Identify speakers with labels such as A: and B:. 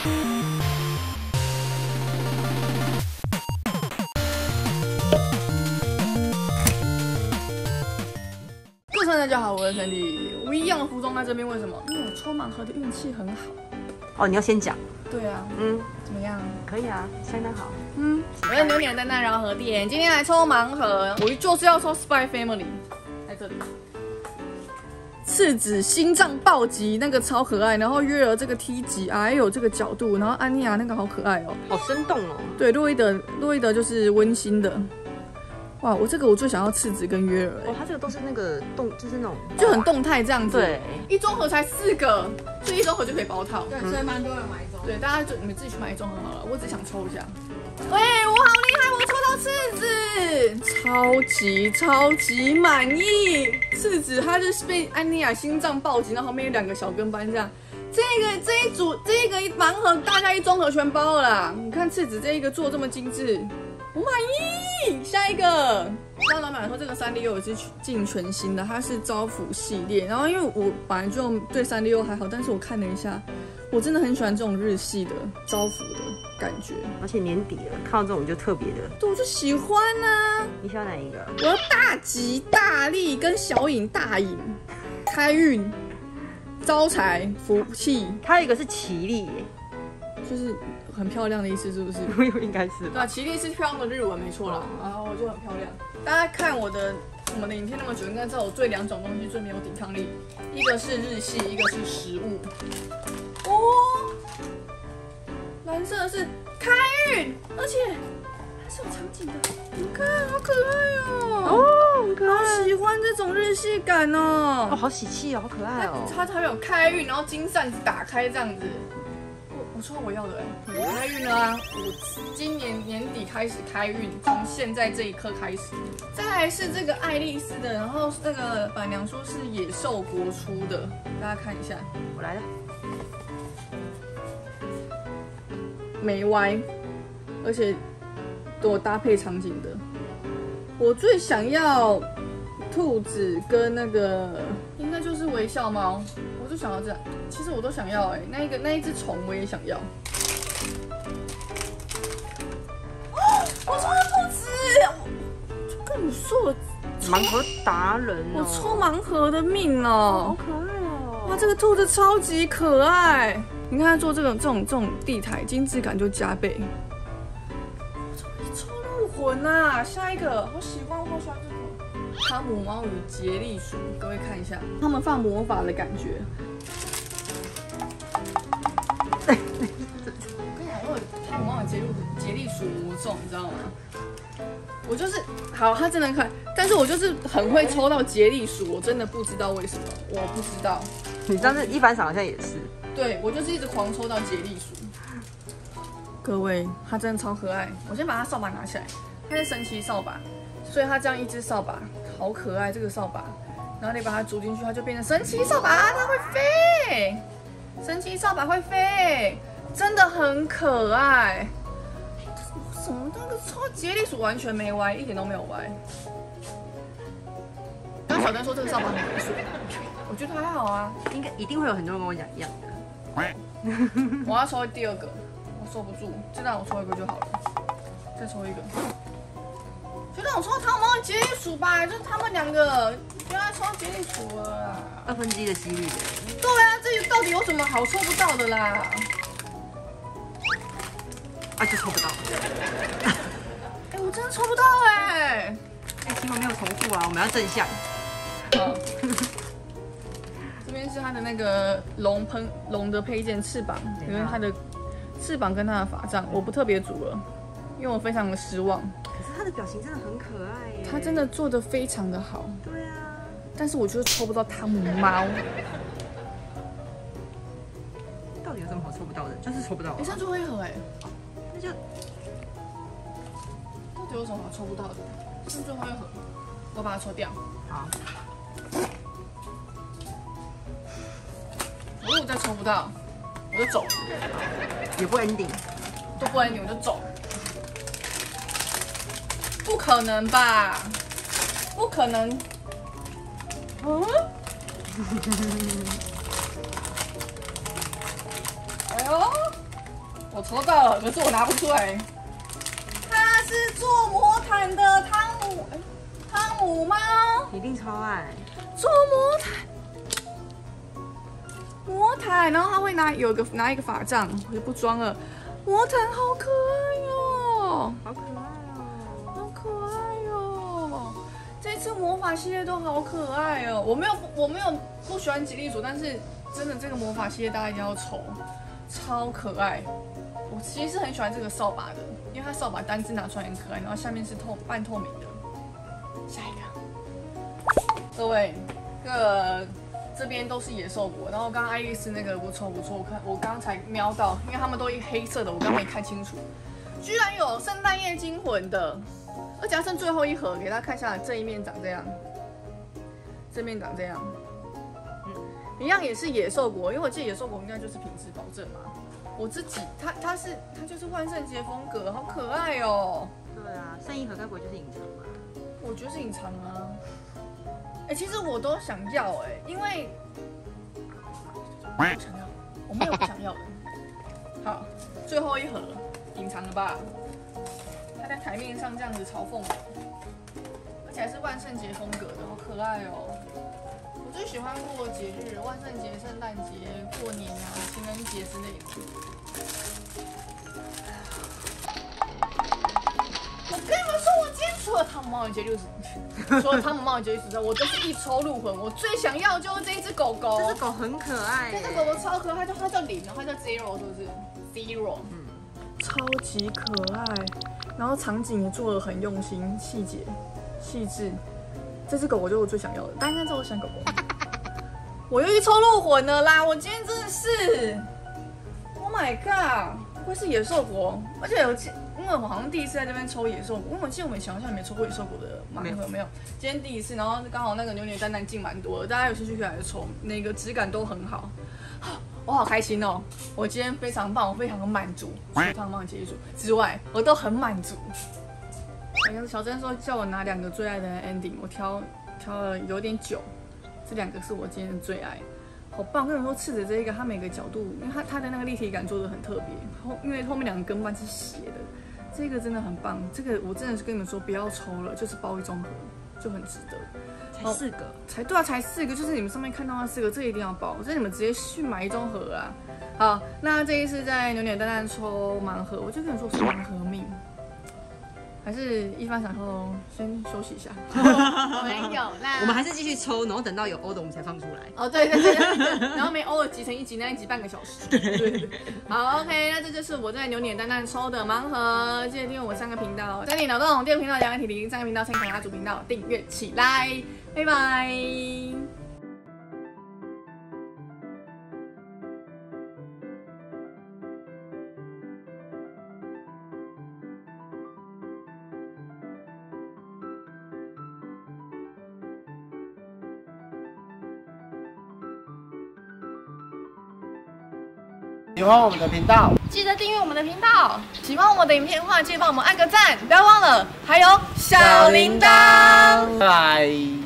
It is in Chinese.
A: 各位大家好，我是陈迪。我一样的服装在这边，为什么？因为我抽盲盒的运气很好。
B: 哦，你要先讲。
A: 对啊，怎么样？
B: 可以啊，相当好。
A: 我是牛年蛋蛋饶河店，今天来抽盲盒，我就是要抽 Spy Family， 在这里。赤子心脏暴击那个超可爱，然后约尔这个 T 级，还有这个角度，然后安妮亚那个好可爱哦，
B: 好生动哦。
A: 对，洛伊德就是温馨的。哇，我最想要赤子跟约尔
B: 哦，它这个都是那个就是那种
A: 就很动态这样子。
B: 对，
A: 一中盒才4个，所以一中盒就可以包套。
C: 对，所以蛮多人买一中。
A: 对，大家你们自己去买一中盒好了，我只想抽一下。喂，我好厉害，我抽到赤子，超级满意。赤子它就是被安妮亚心脏暴击，然后后面有2个小跟班这样。这个盲盒大家一中盒全包了啦。你看赤子这一个做这么精致，我满意。下一个，刚刚老板说这个366也是进全新的，它是招福系列。然后因为我本来就对366还好，但是我看了一下，我真的很喜欢这种日系的招福的感觉。
B: 而且年底了，看到这种就特别的。
A: 对，我就喜欢啊。
B: 你喜欢哪一个？
A: 我要大吉大利跟小赢大赢，开运、招财、福气。
B: 它有一个是奇丽耶，
A: 就是很漂亮的意思，是不是？
B: 应该是。
A: 对啊，奇丽是漂亮的日文，没错啦。然后我就很漂亮。大家看我们的影片那么久，应该知道我对2种东西最没有抵抗力，一个是日系，一个是食物。哦，蓝色的是开运，而且它是有场景的，你看，好可爱哦。
B: 哦，很可爱。
A: 好喜欢这种日系感哦。
B: 哦，好喜气哦，好可爱哦。
A: 它有开运，然后金扇子打开这样子。我抽我要的开运了啊！我今年年底开始开运，从现在这一刻开始。再来是这个爱丽丝的，然后那个板娘说是野兽国出的，大家看一下。
B: 我来了。
A: 没歪，而且都有搭配场景的。我最想要兔子跟那个应该就是微笑猫，我就想要这样。其实我都想要哎，那一只虫我也想要。哦，我抽到兔子，我跟你说我
B: 盲盒达人哦，
A: 我抽盲盒的命哦，
B: 好可爱哦。
A: 哇，这个兔子超级可爱。你看它做这种地台，精致感就加倍。抽入魂啊！下一个，好喜欢这个汤姆猫与杰利鼠，各位看一下，他们放魔法的感觉。我跟你讲，我有汤姆猫与杰利鼠魔咒，你知道吗？我就是好，它真的可爱，但是我就是很会抽到杰利鼠，我真的不知道为什么，我不知道。
B: 你上次一凡赏好像也是。
A: 对，我就是一直狂抽到杰利鼠。各位，它真的超可爱。我先把它扫把拿起来，它是神奇扫把，所以它这样一只扫把，好可爱这个扫把。然后你把它煮进去，它就变成神奇扫把，它会飞。神奇扫把会飞，真的很可爱。什么那个抽杰利鼠完全没歪，一点都没有歪。刚小灯说这个扫把很没水，我觉得还好啊。
B: 一定会有很多人跟我讲一样的。
A: 我要抽第2个，我收不住，就让我抽1个就好了。再抽1个，就让我抽汤姆猫杰利鼠吧，就是他们2个，不要再抽杰利鼠了啦。
B: 1/2的几率。
A: 对啊，这个到底有什么好抽不到的啦？
B: 啊，就抽不到。
A: 哎，我真的抽不到哎。
B: 哎，起码没有重复啊，我们要正向。
A: 好。这边是它的那个龙的配件翅膀，因为它的翅膀跟它的法杖，我不特别组了，因为我非常的失望。
B: 可是它的表情真的很可爱耶，
A: 它真的做的非常的好。
B: 对啊，
A: 但是我就是抽不到汤姆猫。
B: 到底有什么好抽不到的？就是抽不到。
A: 剩最后1盒哎，
B: 那就
A: 到底有什么好抽不到的？剩最后1盒，我把它抽掉。
B: 好。
A: 如果再抽不到，我就走。
B: 也不 ending，
A: 都不 ending 我就走。不可能吧？不可能。哎呦， 我抽到了，可是我拿不出来。它是做魔毯的汤姆猫，
B: 一定超爱。
A: 做魔毯，然后他会拿一个法杖，我就不装了。魔毯好可爱哦，
B: 好可爱哦，
A: 好可爱哦！这次魔法系列都好可爱哦。我没有不喜欢吉利组，但是真的这个魔法系列大家一定要抽，超可爱。我其实很喜欢这个扫把的，因为它扫把单只拿出来很可爱，然后下面是半透明的。下一个，各位，这边都是野兽国，然后刚刚爱丽丝那个不错，我刚才瞄到，因为他们都黑色的，我刚没看清楚，居然有圣诞夜惊魂的，而且还剩最后一盒，给大家看一下，这一面长这样，这面长这样，一样也是野兽国，因为我记得野兽国应该就是品质保证嘛。我自己，它就是万圣节风格，好可爱哦。
B: 对啊，剩一盒该不会就是隐藏吧？
A: 我觉得是隐藏啊。其实我都想要因为我想要，我没有不想要的。好，最后一盒隐藏了吧？它在台面上这样子嘲讽我，而且还是万圣节风格的，好可爱哦。我最喜欢过节日，万圣节、圣诞节、过年啊、情人节之类的。我跟你们说，我今天除了汤姆猫眼节60，除了汤姆猫眼节60，我都是一抽入魂。我最想要的就是这一只狗狗。
B: 这只狗很可爱，
A: 这只狗狗超可爱，它叫0，它叫 Zero， 是不是 ？Zero， 超级可爱。然后场景也做得很用心，细节、细致。这只狗狗就是我最想要的，大家应该知道我喜欢狗狗。我又一抽入魂了啦！我今天真的是 ，Oh my god！ 不会是野兽国，而且因为我好像第一次在这边抽野兽国，因为我记得我以前好像也没抽过野兽国的盲盒，没有。今天第一次，然后刚好那个扭扭蛋蛋进蛮多的，大家有兴趣可以来抽，那个质感都很好。我好开心哦！我今天非常棒，我非常的满足。除了汤姆结束之外，我都很满足。小珍说叫我拿2个最爱的 ending， 我挑了有点久，这2个是我今天的最爱，好棒！我跟你说，赤子这一个，它每个角度，因为它的那个立体感做的很特别，因为后面2个跟班是斜的，这个真的很棒。这个我真的是跟你们说，不要抽了，就是包一中盒就很值得。
B: 才4个，
A: 才4个，就是你们上面看到那4个，这一定要包，这你们直接去买一中盒啊。好，那这一次在扭扭蛋蛋抽盲盒，我就跟你说我是盲盒命。还是一番赏后先休息一下，没有啦，
B: 我们还是继续抽，然后等到有欧的我们才放出来。
A: 哦，对，然后没欧的集成一集，那一集半个小时。对，好 ，OK， 那这就是我在扭扭蛋蛋抽的盲盒，记得订阅我3个频道，三点脑洞，第2个频道杨体灵，3个频道参考他主频道，订阅起来，拜拜。
C: 喜欢我们的频道，
A: 记得订阅我们的频道。喜欢我们的影片的话，记得帮我们按个赞，不要忘了还有小铃铛。
C: 拜拜。